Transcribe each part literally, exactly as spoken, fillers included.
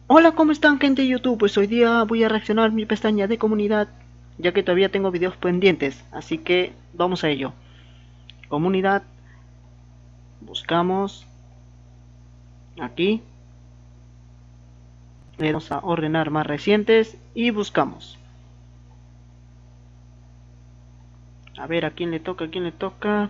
Hola, ¿cómo están, gente de YouTube? Pues hoy día voy a reaccionar mi pestaña de comunidad, ya que todavía tengo videos pendientes, así que vamos a ello. Comunidad, buscamos aquí, le damos a ordenar más recientes y buscamos. A ver, ¿a quién le toca? ¿A quién le toca?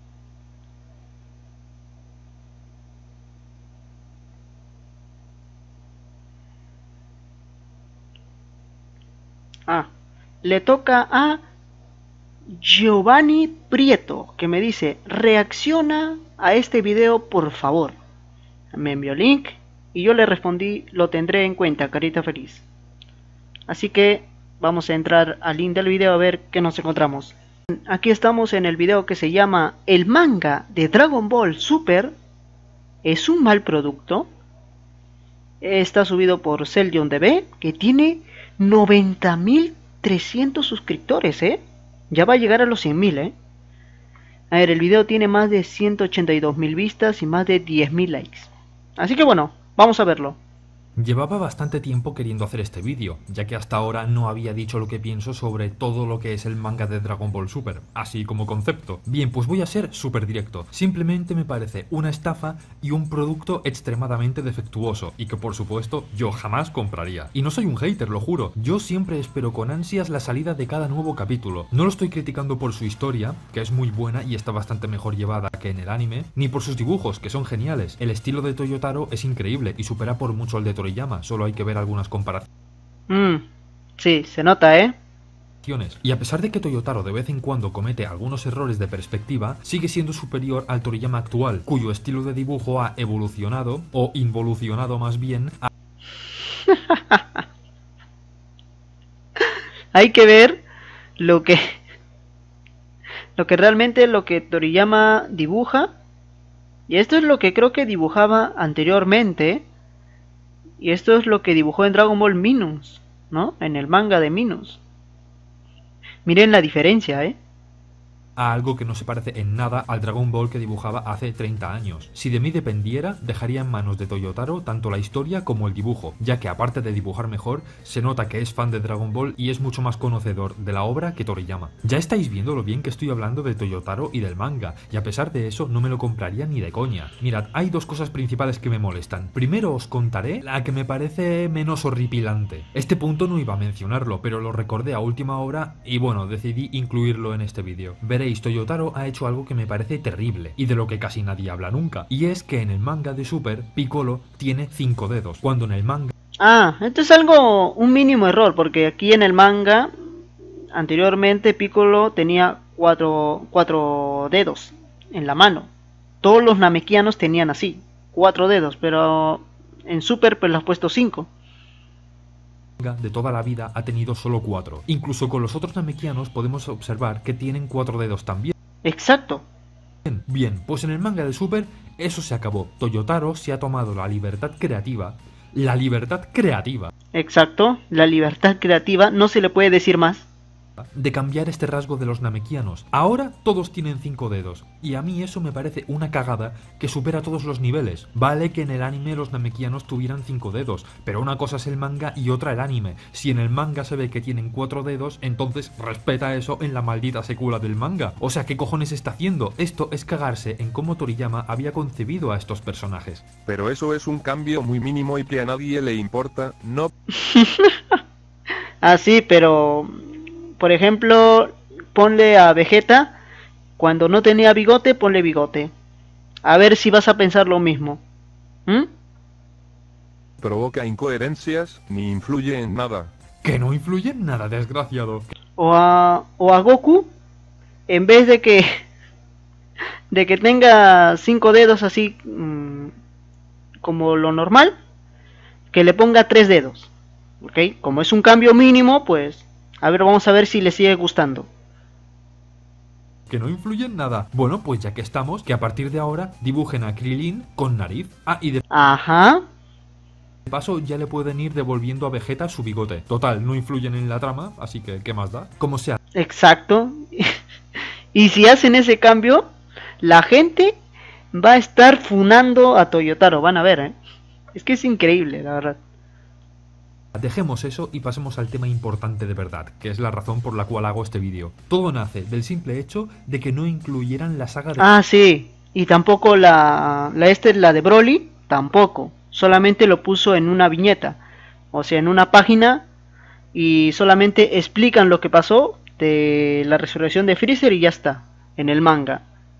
Ah, le toca a Giovanni Prieto, que me dice: reacciona a este video por favor. Me envió el link y yo le respondí: lo tendré en cuenta, carita feliz. Así que vamos a entrar al link del video a ver qué nos encontramos. Aquí estamos en el video que se llama ¿el manga de Dragon Ball Super es un mal producto? Está subido por Celdion D B, que tiene noventa mil trescientos suscriptores, ¿eh? Ya va a llegar a los cien mil, ¿eh? A ver, el video tiene más de ciento ochenta y dos mil vistas y más de diez mil likes. Así que bueno, vamos a verlo. Llevaba bastante tiempo queriendo hacer este vídeo, ya que hasta ahora no había dicho lo que pienso sobre todo lo que es el manga de Dragon Ball Super, así como concepto. Bien, pues voy a ser súper directo. Simplemente me parece una estafa y un producto extremadamente defectuoso, y que por supuesto yo jamás compraría. Y no soy un hater, lo juro, yo siempre espero con ansias la salida de cada nuevo capítulo. No lo estoy criticando por su historia, que es muy buena y está bastante mejor llevada que en el anime, ni por sus dibujos, que son geniales. El estilo de Toyotaro es increíble y supera por mucho al de Toriyama. Solo hay que ver algunas comparaciones. Mmm, sí, se nota, ¿eh? Y a pesar de que Toyotaro de vez en cuando comete algunos errores de perspectiva, sigue siendo superior al Toriyama actual, cuyo estilo de dibujo ha evolucionado, o involucionado más bien, a... Hay que ver lo que lo que realmente lo que Toriyama dibuja, y esto es lo que creo que dibujaba anteriormente, y esto es lo que dibujó en Dragon Ball Minus, ¿no? En el manga de Minus. Miren la diferencia, ¿eh? a algo que no se parece en nada al Dragon Ball que dibujaba hace treinta años. Si de mí dependiera, dejaría en manos de Toyotaro tanto la historia como el dibujo, ya que aparte de dibujar mejor, se nota que es fan de Dragon Ball y es mucho más conocedor de la obra que Toriyama. Ya estáis viendo lo bien que estoy hablando de Toyotaro y del manga, y a pesar de eso no me lo compraría ni de coña. Mirad, hay dos cosas principales que me molestan. Primero os contaré la que me parece menos horripilante. Este punto no iba a mencionarlo, pero lo recordé a última hora y bueno, decidí incluirlo en este vídeo. Veréis, Toyotaro ha hecho algo que me parece terrible, y de lo que casi nadie habla nunca, y es que en el manga de Super, Piccolo tiene cinco dedos, cuando en el manga... Ah, esto es algo, un mínimo error, porque aquí en el manga, anteriormente Piccolo tenía cuatro, cuatro dedos en la mano. Todos los namekianos tenían así, cuatro dedos, pero en Super pues lo has puesto cinco. de toda la vida ha tenido solo cuatro. Incluso con los otros namekianos podemos observar que tienen cuatro dedos también. Exacto. Bien, pues en el manga de Super eso se acabó. Toyotaro se ha tomado la libertad creativa. La libertad creativa. Exacto, la libertad creativa, no se le puede decir más. De cambiar este rasgo de los namekianos. Ahora todos tienen cinco dedos, y a mí eso me parece una cagada que supera todos los niveles. Vale que en el anime los namekianos tuvieran cinco dedos, pero una cosa es el manga y otra el anime. Si en el manga se ve que tienen cuatro dedos, entonces respeta eso en la maldita secuela del manga. O sea, ¿qué cojones está haciendo? Esto es cagarse en cómo Toriyama había concebido a estos personajes. Pero eso es un cambio muy mínimo y que a nadie le importa, ¿no? Ah, sí, pero... Por ejemplo, ponle a Vegeta, cuando no tenía bigote, ponle bigote. A ver si vas a pensar lo mismo. ¿Mm? Provoca incoherencias, ni influye en nada. Que no influye en nada, desgraciado. O a, o a Goku, en vez de que de que tenga cinco dedos así mmm, como lo normal, que le ponga tres dedos. ¿Ok? Como es un cambio mínimo, pues... A ver, vamos a ver si le sigue gustando. Que no influye en nada. Bueno, pues ya que estamos, que a partir de ahora dibujen a Krillin con nariz. Ah, y de Ajá. paso ya le pueden ir devolviendo a Vegeta su bigote. Total, no influyen en la trama, así que ¿qué más da? Como sea. Exacto. Y si hacen ese cambio, la gente va a estar funando a Toyotaro. Van a ver, ¿eh? Es que es increíble, la verdad. Dejemos eso y pasemos al tema importante de verdad, que es la razón por la cual hago este vídeo. Todo nace del simple hecho de que no incluyeran la saga de... Ah, sí, y tampoco la, la este, la de Broly, tampoco. Solamente lo puso en una viñeta, o sea, en una página, y solamente explican lo que pasó de la resurrección de Freezer y ya está, en el manga.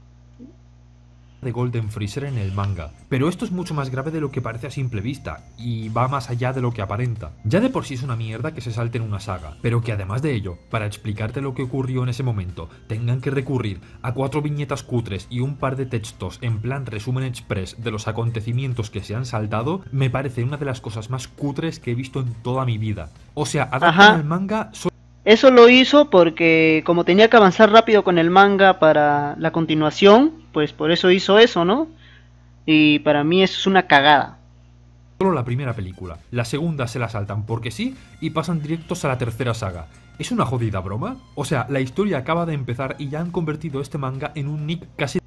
de Golden Freezer en el manga. Pero esto es mucho más grave de lo que parece a simple vista, y va más allá de lo que aparenta. Ya de por sí es una mierda que se salte en una saga, pero que además de ello, para explicarte lo que ocurrió en ese momento, tengan que recurrir a cuatro viñetas cutres y un par de textos en plan resumen express de los acontecimientos que se han saltado, me parece una de las cosas más cutres que he visto en toda mi vida. O sea, adaptan el manga... Eso lo hizo porque como tenía que avanzar rápido con el manga para la continuación, pues por eso hizo eso, ¿no? Y para mí eso es una cagada. Solo la primera película, la segunda se la saltan porque sí y pasan directos a la tercera saga. ¿Es una jodida broma? O sea, la historia acaba de empezar y ya han convertido este manga en un nick casi...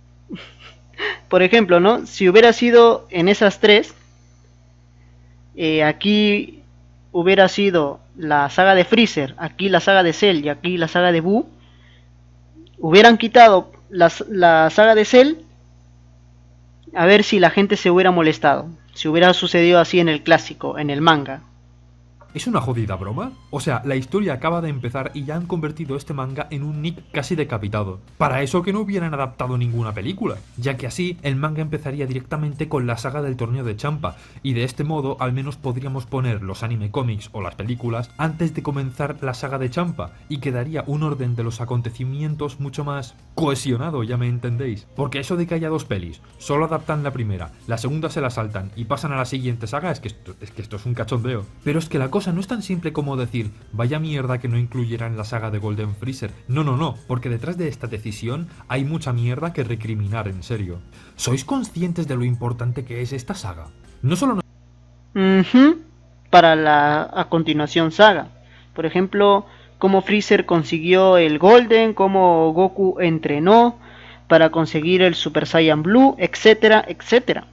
Por ejemplo, ¿no? Si hubiera sido en esas tres, eh, aquí... hubiera sido la saga de Freezer, aquí la saga de Cell y aquí la saga de Buu, hubieran quitado la, la saga de Cell, a ver si la gente se hubiera molestado, si hubiera sucedido así en el clásico, en el manga. ¿Es una jodida broma? O sea, la historia acaba de empezar y ya han convertido este manga en un nick casi decapitado. Para eso que no hubieran adaptado ninguna película, ya que así el manga empezaría directamente con la saga del torneo de Champa, y de este modo al menos podríamos poner los anime cómics o las películas antes de comenzar la saga de Champa, y quedaría un orden de los acontecimientos mucho más cohesionado, ya me entendéis. Porque eso de que haya dos pelis, solo adaptan la primera, la segunda se la saltan y pasan a la siguiente saga, es que esto es, que esto es un cachondeo. Pero es que la cosa no es tan simple como decir, vaya mierda que no incluyeran la saga de Golden Freezer. No, no, no, porque detrás de esta decisión hay mucha mierda que recriminar, en serio. ¿Sois conscientes de lo importante que es esta saga? No solo no... Uh-huh. Para la a continuación saga. Por ejemplo, cómo Freezer consiguió el Golden, cómo Goku entrenó para conseguir el Super Saiyan Blue, etcétera, etcétera.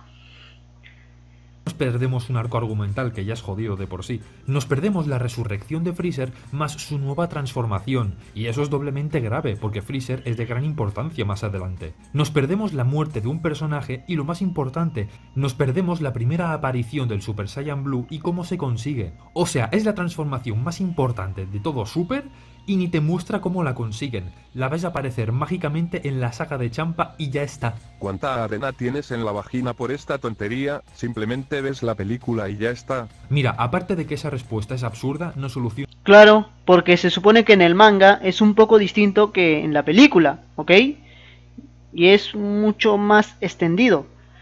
Nos perdemos un arco argumental que ya es jodido de por sí. Nos perdemos la resurrección de Freezer más su nueva transformación, y eso es doblemente grave porque Freezer es de gran importancia más adelante. Nos perdemos la muerte de un personaje y lo más importante, nos perdemos la primera aparición del Super Saiyan Blue y cómo se consigue. O sea, es la transformación más importante de todo Super y ni te muestra cómo la consiguen. La ves aparecer mágicamente en la saga de Champa y ya está. ¿Cuánta arena tienes en la vagina por esta tontería? Simplemente ves la película y ya está. Mira, aparte de que esa respuesta es absurda, no soluciona... Claro, porque se supone que en el manga es un poco distinto que en la película, ¿ok? Y es mucho más extendido.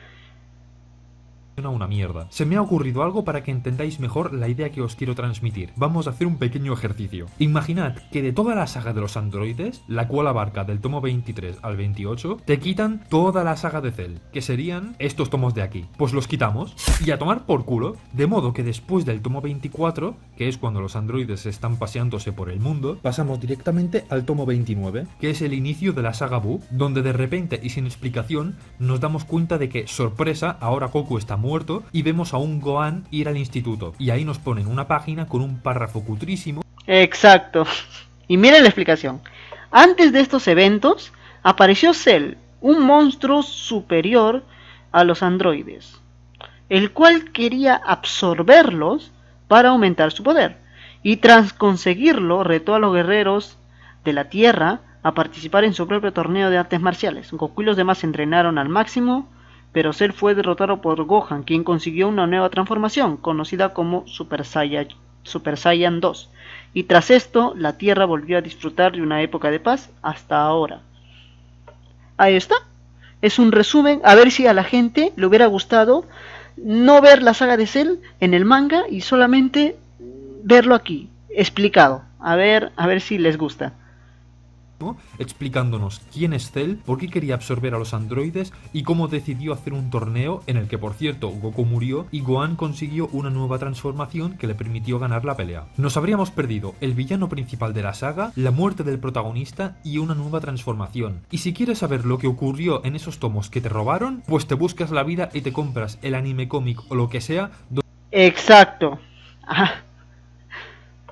Una mierda. Se me ha ocurrido algo para que entendáis mejor la idea que os quiero transmitir. Vamos a hacer un pequeño ejercicio. Imaginad que de toda la saga de los androides, la cual abarca del tomo veintitrés al veintiocho, te quitan toda la saga de Cell, que serían estos tomos de aquí. Pues los quitamos y a tomar por culo, de modo que después del tomo veinticuatro, que es cuando los androides están paseándose por el mundo, pasamos directamente al tomo veintinueve, que es el inicio de la saga Buu, donde de repente y sin explicación nos damos cuenta de que, sorpresa, ahora Goku está muerto y vemos a un Gohan ir al instituto, y ahí nos ponen una página con un párrafo cutrísimo. Exacto. Y miren la explicación. Antes de estos eventos apareció Cell, un monstruo superior a los androides, el cual quería absorberlos para aumentar su poder, y tras conseguirlo retó a los guerreros de la Tierra a participar en su propio torneo de artes marciales. Goku y los demás se entrenaron al máximo, pero Cell fue derrotado por Gohan, quien consiguió una nueva transformación, conocida como Super Saiyan, Super Saiyan dos. Y tras esto, la Tierra volvió a disfrutar de una época de paz hasta ahora. Ahí está. Es un resumen, a ver si a la gente le hubiera gustado no ver la saga de Cell en el manga y solamente verlo aquí, explicado. A ver, a ver si les gusta. Explicándonos quién es Cell, por qué quería absorber a los androides y cómo decidió hacer un torneo en el que, por cierto, Goku murió y Gohan consiguió una nueva transformación que le permitió ganar la pelea. Nos habríamos perdido el villano principal de la saga, la muerte del protagonista y una nueva transformación. Y si quieres saber lo que ocurrió en esos tomos que te robaron, pues te buscas la vida y te compras el anime cómic o lo que sea. Exacto. Ah,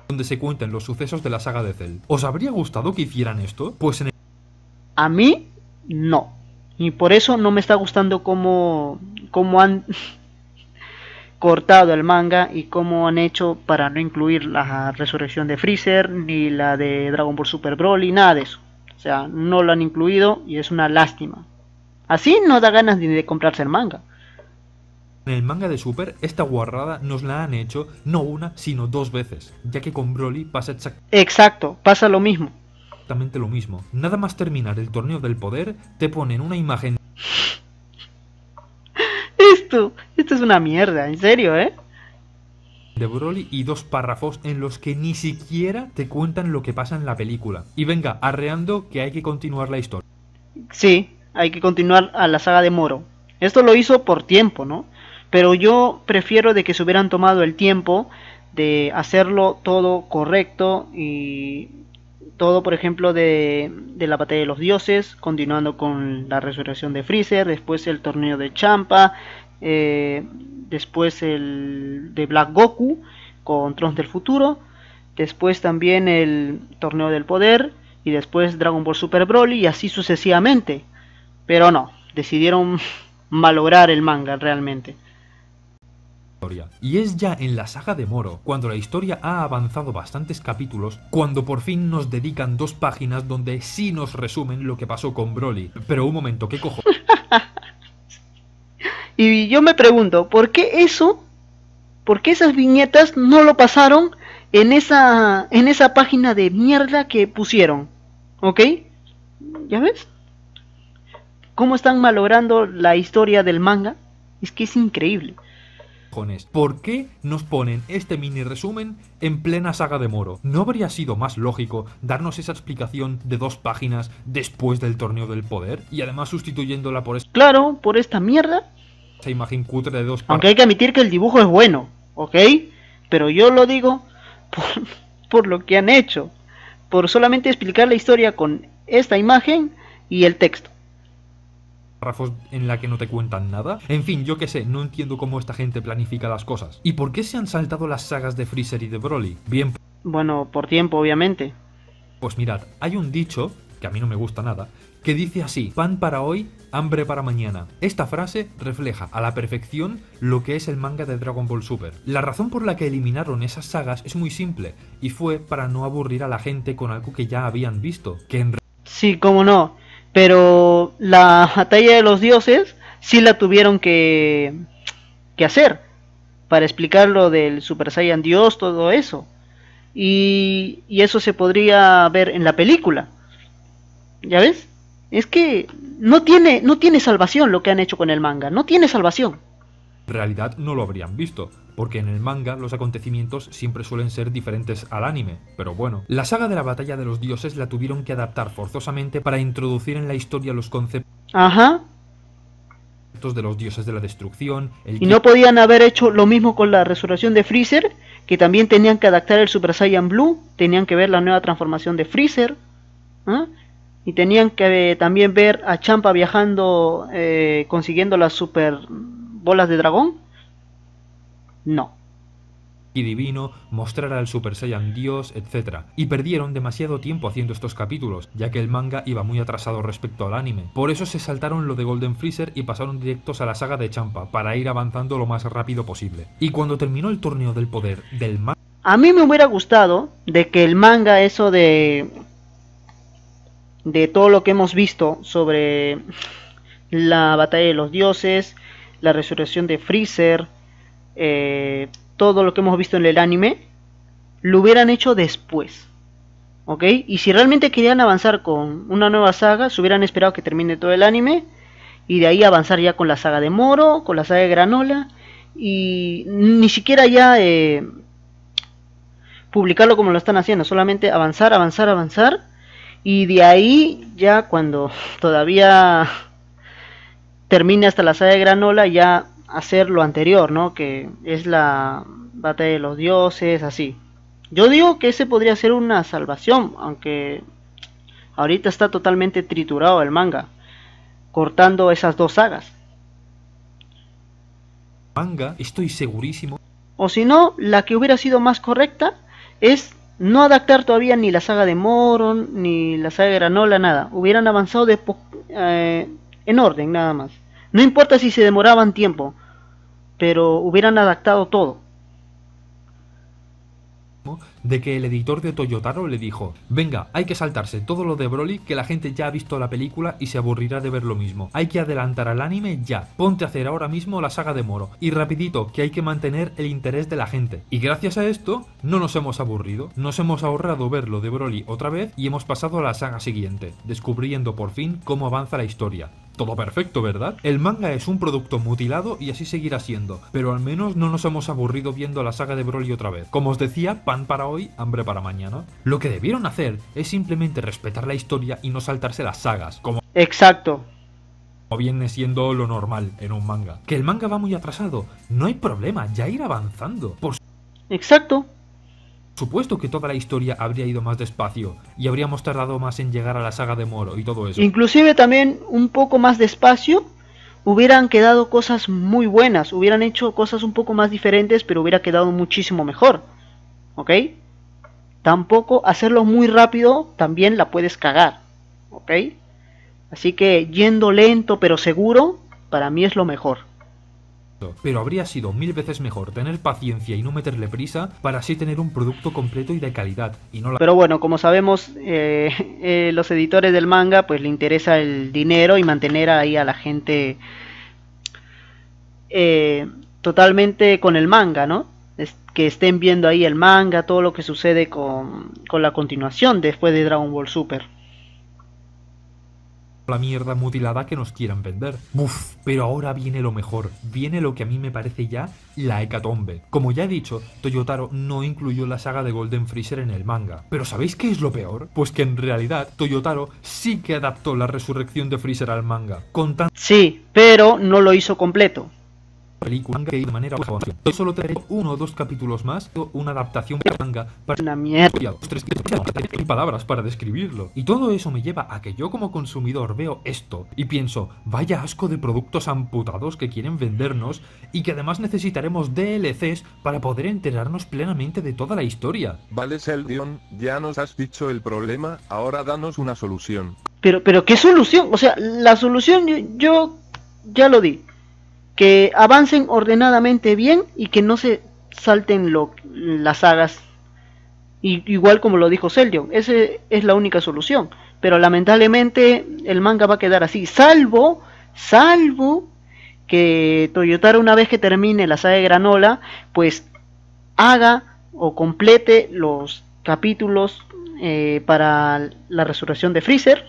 donde se cuentan los sucesos de la saga de Cell. ¿Os habría gustado que hicieran esto? Pues en el... A mí, no. Y por eso no me está gustando cómo, cómo han cortado el manga y cómo han hecho para no incluir la resurrección de Freezer, ni la de Dragon Ball Super Broly, nada de eso. O sea, no lo han incluido y es una lástima. Así no da ganas ni de comprarse el manga. En el manga de Super, esta guarrada nos la han hecho no una, sino dos veces, ya que con Broly pasa exactamente Exacto, pasa lo mismo. lo mismo. Nada más terminar el torneo del poder, te ponen una imagen Esto, esto es una mierda, en serio, ¿eh? de Broly y dos párrafos en los que ni siquiera te cuentan lo que pasa en la película. Y venga, arreando que hay que continuar la historia. Sí, hay que continuar a la saga de Moro. Esto lo hizo por tiempo, ¿no? Pero yo prefiero de que se hubieran tomado el tiempo de hacerlo todo correcto y todo, por ejemplo, de, de la batalla de los dioses, continuando con la resurrección de Freezer, después el torneo de Champa, eh, después el de Black Goku con Trunks del futuro, después también el torneo del poder y después Dragon Ball Super Broly y así sucesivamente. Pero no, decidieron malograr el manga realmente. Y es ya en la saga de Moro, cuando la historia ha avanzado bastantes capítulos, cuando por fin nos dedican dos páginas donde sí nos resumen lo que pasó con Broly. Pero un momento, ¿qué cojo? Y yo me pregunto, ¿por qué eso? ¿Por qué esas viñetas no lo pasaron en esa en esa página de mierda que pusieron? ¿Ok? ¿Ya ves? ¿Cómo están malogrando la historia del manga? Es que es increíble. ¿Por qué nos ponen este mini resumen en plena saga de Moro? ¿No habría sido más lógico darnos esa explicación de dos páginas después del torneo del poder? Y además sustituyéndola por esa Claro, por esta mierda. imagen cutre de dos páginas. Aunque hay que admitir que el dibujo es bueno, ¿ok? Pero yo lo digo por, por lo que han hecho. Por solamente explicar la historia con esta imagen y el texto. Párrafos en la que no te cuentan nada. En fin, yo qué sé, no entiendo cómo esta gente planifica las cosas. ¿Y por qué se han saltado las sagas de Freezer y de Broly? Bien, Bueno, por tiempo, obviamente. pues mirad, hay un dicho, que a mí no me gusta nada, que dice así: pan para hoy, hambre para mañana. Esta frase refleja a la perfección lo que es el manga de Dragon Ball Super. La razón por la que eliminaron esas sagas es muy simple, y fue para no aburrir a la gente con algo que ya habían visto, que en Sí, cómo no. Pero la batalla de los dioses sí la tuvieron que, que hacer para explicar lo del Super Saiyan Dios, todo eso. Y, y eso se podría ver en la película. ¿Ya ves? Es que no tiene, no tiene salvación lo que han hecho con el manga. No tiene salvación. realidad no lo habrían visto, porque en el manga los acontecimientos siempre suelen ser diferentes al anime, pero bueno. La saga de la batalla de los dioses la tuvieron que adaptar forzosamente para introducir en la historia los conceptos Ajá. de los dioses de la destrucción, el Y no podían haber hecho lo mismo con la resurrección de Freezer, que también tenían que adaptar el Super Saiyan Blue, tenían que ver la nueva transformación de Freezer, ¿ah? Y tenían que eh, también ver a Champa viajando, eh, consiguiendo las super bolas de dragón. No. y divino, mostrar al Super Saiyan Dios, etcétera. Y perdieron demasiado tiempo haciendo estos capítulos, ya que el manga iba muy atrasado respecto al anime. Por eso se saltaron lo de Golden Freezer y pasaron directos a la saga de Champa, para ir avanzando lo más rápido posible. Y cuando terminó el torneo del poder del manga... A mí me hubiera gustado de que el manga, eso de... de todo lo que hemos visto sobre la batalla de los dioses, la resurrección de Freezer, eh, todo lo que hemos visto en el anime, lo hubieran hecho después, ¿ok? Y si realmente querían avanzar con una nueva saga, se hubieran esperado que termine todo el anime y de ahí avanzar ya con la saga de Moro, con la saga de Granola, y ni siquiera ya eh, publicarlo como lo están haciendo, solamente avanzar, avanzar, avanzar, y de ahí ya cuando todavía termine hasta la saga de Granola, ya hacer lo anterior, ¿no? Que es la batalla de los dioses, así. Yo digo que ese podría ser una salvación, aunque ahorita está totalmente triturado el manga, cortando esas dos sagas. manga, estoy segurísimo. O si no, la que hubiera sido más correcta es no adaptar todavía ni la saga de Moron, ni la saga de Granola, nada. Hubieran avanzado de eh, en orden, nada más. No importa si se demoraban tiempo, pero hubieran adaptado todo. De que el editor de Toyotaro le dijo: venga, hay que saltarse todo lo de Broly, que la gente ya ha visto la película y se aburrirá de ver lo mismo. Hay que adelantar al anime ya. Ponte a hacer ahora mismo la saga de Moro. Y rapidito, que hay que mantener el interés de la gente. Y gracias a esto, no nos hemos aburrido. Nos hemos ahorrado ver lo de Broly otra vez y hemos pasado a la saga siguiente, descubriendo por fin cómo avanza la historia. Todo perfecto, ¿verdad? El manga es un producto mutilado y así seguirá siendo, pero al menos no nos hemos aburrido viendo la saga de Broly otra vez. Como os decía, pan para hoy, hambre para mañana. Lo que debieron hacer es simplemente respetar la historia y no saltarse las sagas, como Exacto. viene siendo lo normal en un manga. Que el manga va muy atrasado, no hay problema, ya irá avanzando. Por Exacto. supuesto que toda la historia habría ido más despacio y habríamos tardado más en llegar a la saga de Moro y todo eso. Inclusive también un poco más despacio, hubieran quedado cosas muy buenas, hubieran hecho cosas un poco más diferentes, pero hubiera quedado muchísimo mejor. ¿Ok? Tampoco hacerlo muy rápido también la puedes cagar. ¿Ok? Así que yendo lento pero seguro, para mí es lo mejor. Pero habría sido mil veces mejor tener paciencia y no meterle prisa para así tener un producto completo y de calidad y no la... Pero bueno, como sabemos, eh, eh, los editores del manga pues le interesa el dinero y mantener ahí a la gente eh, totalmente con el manga, ¿no? Es, que estén viendo ahí el manga, todo lo que sucede con, con la continuación después de Dragon Ball Super. la mierda mutilada que nos quieran vender. Uf, pero ahora viene lo mejor, viene lo que a mí me parece ya la hecatombe. Como ya he dicho, Toyotaro no incluyó la saga de Golden Freezer en el manga. Pero ¿sabéis qué es lo peor? Pues que en realidad Toyotaro sí que adaptó la resurrección de Freezer al manga, contando... Sí, pero no lo hizo completo. película que de manera yo solo tengo uno o dos capítulos más, una adaptación de manga para una mierda, tres palabras para describirlo. Y todo eso me lleva a que yo como consumidor veo esto y pienso, vaya asco de productos amputados que quieren vendernos y que además necesitaremos D L Cs para poder enterarnos plenamente de toda la historia. Vale, Seldion, ya nos has dicho el problema, ahora danos una solución. Pero, pero ¿qué solución? O sea, la solución yo, yo ya lo di. Que avancen ordenadamente bien y que no se salten lo, las sagas. Y, igual como lo dijo Seldion, esa es la única solución. Pero lamentablemente el manga va a quedar así. Salvo, salvo que Toyotaro, una vez que termine la saga de Granola, pues haga o complete los capítulos eh, para la resurrección de Freezer.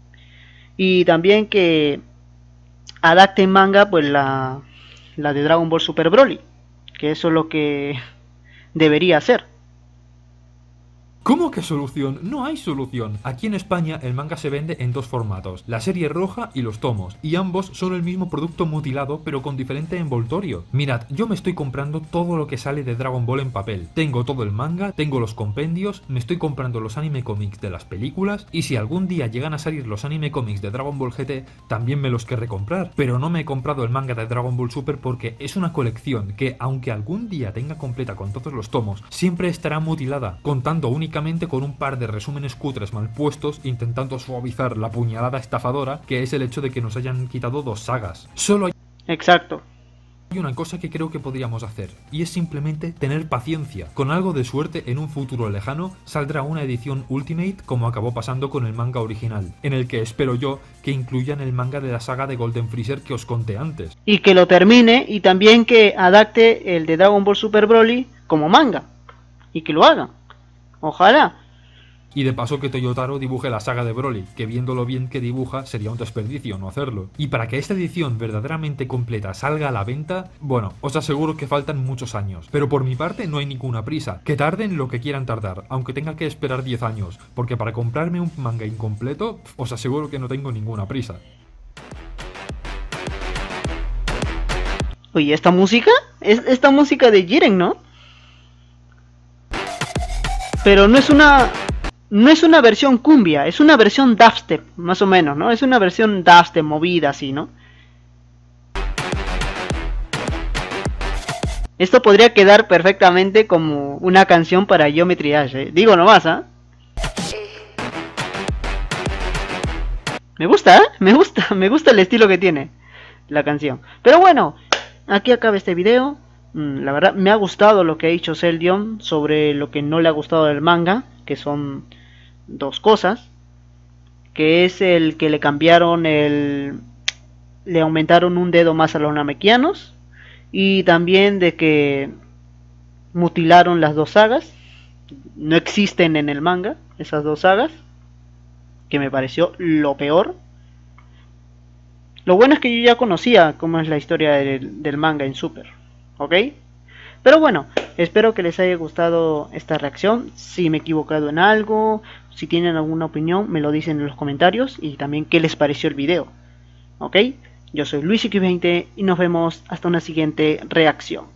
Y también que adapte en manga pues la, la de Dragon Ball Super Broly, que eso es lo que debería hacer. ¿Cómo que solución? No hay solución. Aquí en España el manga se vende en dos formatos, la serie roja y los tomos, y ambos son el mismo producto mutilado pero con diferente envoltorio. Mirad, yo me estoy comprando todo lo que sale de Dragon Ball en papel. Tengo todo el manga, tengo los compendios, me estoy comprando los anime comics de las películas, y si algún día llegan a salir los anime comics de Dragon Ball G T, también me los querré comprar. Pero no me he comprado el manga de Dragon Ball Super porque es una colección que, aunque algún día tenga completa con todos los tomos, siempre estará mutilada, contando únicamente con un par de resúmenes cutres mal puestos, intentando suavizar la puñalada estafadora que es el hecho de que nos hayan quitado dos sagas. Solo hay... Exacto. Hay una cosa que creo que podríamos hacer, y es simplemente tener paciencia. Con algo de suerte, en un futuro lejano, saldrá una edición Ultimate como acabó pasando con el manga original, en el que espero yo que incluyan el manga de la saga de Golden Freezer que os conté antes. Y que lo termine, y también que adapte el de Dragon Ball Super Broly como manga. Y que lo haga. Ojalá. Y de paso que Toyotaro dibuje la saga de Broly, que viendo lo bien que dibuja sería un desperdicio no hacerlo. Y para que esta edición verdaderamente completa salga a la venta, bueno, os aseguro que faltan muchos años. Pero por mi parte no hay ninguna prisa, que tarden lo que quieran tardar, aunque tenga que esperar diez años, porque para comprarme un manga incompleto, os aseguro que no tengo ninguna prisa. Oye, ¿esta música? Es esta música de Jiren, ¿no? Pero no es una... No es una versión cumbia, es una versión dubstep, más o menos, ¿no? Es una versión dubstep movida así, ¿no? Esto podría quedar perfectamente como una canción para Geometry Dash, ¿eh? Digo nomás, ¿ah? ¿eh? Me gusta, ¿eh? Me gusta, me gusta el estilo que tiene la canción. Pero bueno, aquí acaba este video. La verdad me ha gustado lo que ha dicho Celdion sobre lo que no le ha gustado del manga, que son dos cosas, que es el que le cambiaron el... le aumentaron un dedo más a los namekianos, y también de que mutilaron las dos sagas, no existen en el manga esas dos sagas, que me pareció lo peor. Lo bueno es que yo ya conocía cómo es la historia del, del manga en Super, ¿ok? Pero bueno, espero que les haya gustado esta reacción. Si me he equivocado en algo, si tienen alguna opinión, me lo dicen en los comentarios, y también qué les pareció el video, ¿ok? Yo soy Luis X veinte y nos vemos hasta una siguiente reacción.